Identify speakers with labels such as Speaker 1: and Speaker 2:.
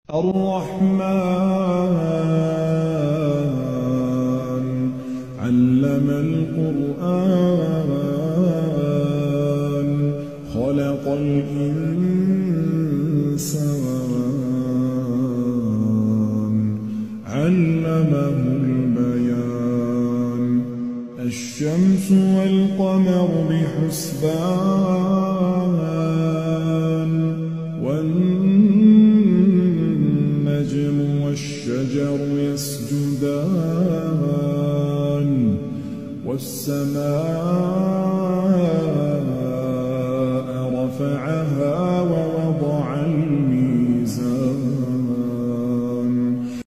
Speaker 1: الرحمن علم القرآن خلق الإنسان علمه البيان الشمس والقمر بحسبان والنجم والشجر يسجدان والسماء